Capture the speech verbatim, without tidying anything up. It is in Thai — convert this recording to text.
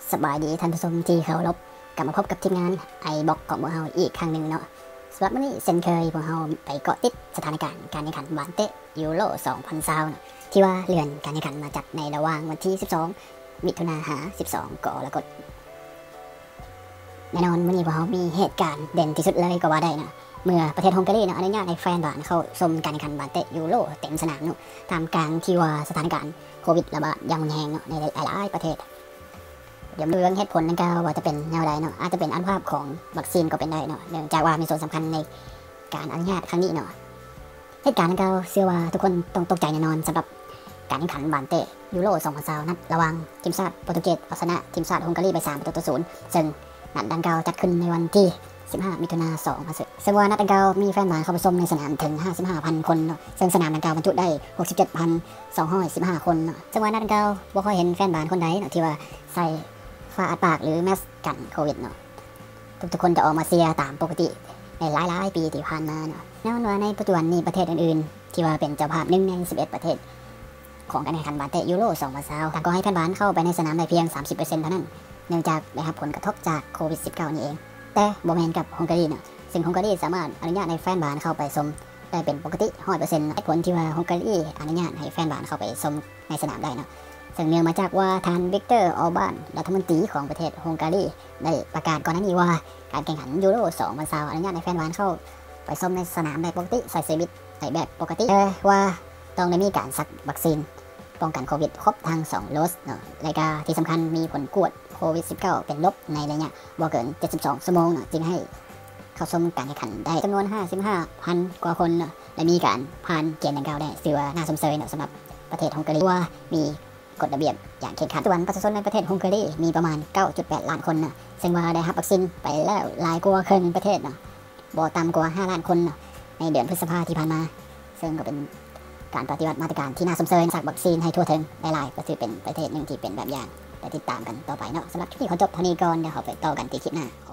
สบายดีท่านผู้ชมที่เคารพกลับมาพบกับทีมงานไอบ็อกของพวกเราอีกครั้งหนึ่งเนาะสำหรับวันนี้เช่นเคยพวกเราไปเกาะติดสถานการณ์การแข่งขันบาสเตะยูโรสองพันยี่สิบเนาะที่ว่าเลื่อนการแข่งขันมาจัดในระหว่างวันที่สิบสองมิถุนายนหาสิบสองกรกฎาคมแน่นอนวันนี้พวกเรามีเหตุการณ์เด่นที่สุดเลยก็ว่าได้นะเมื่อประเทศฮังการีเนาะอนุญาตให้แฟนบอลเข้าชมการแข่งขันบาสเตะยูโรเต็มสนามเนาะตามกลางที่ว่าสถานการณ์โควิดระบาดอย่างรุนแรงเนาะในหลายๆประเทศเดี๋ยวดูเรื่องเหตุผลนั่นก็ว่าจะเป็นแนวใดเนาะอาจจะเป็นอนุภาพของวัคซีนก็เป็นได้เนาะเนื่องจากว่ามีส่วนสำคัญในการอนุญาตครั้งนี้เนาะเหตุการณ์นั้นก็เชื่อว่าทุกคนต้องตกใจแน่นอนสำหรับการแข่งขันบาสเตะยูโรสองพันยี่สิบนัดระหว่างทีมชาติโปรตุเกสเอาชนะทีมชาติฮังการีไปสามประตูต่อศูนย์ซึ่งนัดดังกล่าวจัดขึ้นในวันที่สิบห้ามิถุนายนสองพันสิบซึ่งว่านัดดังกล่าวมีแฟนบอลเข้าไปชมในสนามถึง ห้าสิบห้าพัน คนเนาะซึ่งสนามดังกล่าวบรรจุได้ หกสิบเจ็ดพันสองร้อยสิบห้า คนเนาะซึ่งว่านัดดังกล่าวบ่ค่อยเห็นแฟนบอลคนใดเนาะที่ว่าใส่ฝ้าอัดปากหรือแมสกันโควิดเนาะทุกๆคนจะออกมาเชียร์ตามปกติในหลายๆปีที่ผ่านมาเนาะแน่นอนว่าในปัจจุบันนี้ประเทศอื่นๆที่ว่าเป็นเจ้าภาพหนึ่งในสิบเอ็ดประเทศของการแข่งขันบาสเตะยูโรสองพันยี่สิบต่างก็ให้แฟนบอลเข้าไปในสนามได้เพียง สามสิบเปอร์เซ็นต์ เท่านั้นเนื่องจากได้รับผลกระทบจากโควิด สิบเก้า นี่เองแต่บ่แม่นกับฮังการีเนาะซึ่งฮังการีสามารถอนุญาตให้แฟนบอลเข้าไปชมได้เป็นปกติ ร้อยเปอร์เซ็นต์ เหตุผลที่ว่าฮังการีอนุญาตให้แฟนบอลเข้าไปชมในสนามได้เนาะซึ่งเนื่องมาจากว่าท่านวิกเตอร์ออร์บานรัฐมนตรีของประเทศฮังการีได้ประกาศก่อนหน้านี้ว่าการแข่งขันยูโรสองพันยี่สิบอนุญาตให้แฟนบอลเข้าไปชมในสนามได้ปกติใส่เสื้อวิทในแบบปกติแต่ว่าต้องได้มีการซักวัคซีนป้องกันโควิดครบทั้งสองโดสเนาะและก็ที่สำคัญมีผลกวดโควิด สิบเก้า เป็นลบในระยะบ่เกินเจ็ดสิบสองชั่วโมงเนาะจึงให้เข้าชมการแข่งขันได้จำนวน ห้าสิบห้าพัน กว่าคนเนาะและมีการผ่านเกณฑ์ดังกล่าวได้ถือว่าน่าสมเชยเนาะสำหรับประเทศฮังการีว่ามีกฎระเบียบอย่างเคร่งครัดปัจจุบันประชาชนในประเทศฮังการีมีประมาณ เก้าจุดแปด ล้านคนเนาะซึ่งว่าได้รับวัคซีนไปแล้วหลายกว่าครึ่งประเทศเนาะบ่ต่ำกว่าห้าล้านคนเนาะในเดือนพฤษภาคมที่ผ่านมาซึ่งก็เป็นการปฏิบัติมาตรการที่น่าสมเชยสักวัคซีนให้ทั่วถึงหลายๆก็ถือเป็นประเทศหนึ่งที่เป็นแบบอย่างไปติดตามกันต่อไปเนาะสำหรับคลิปนี้ขอจบเท่านี้ก่อนเดี๋ยวเราไปต่อกันที่คลิปหน้า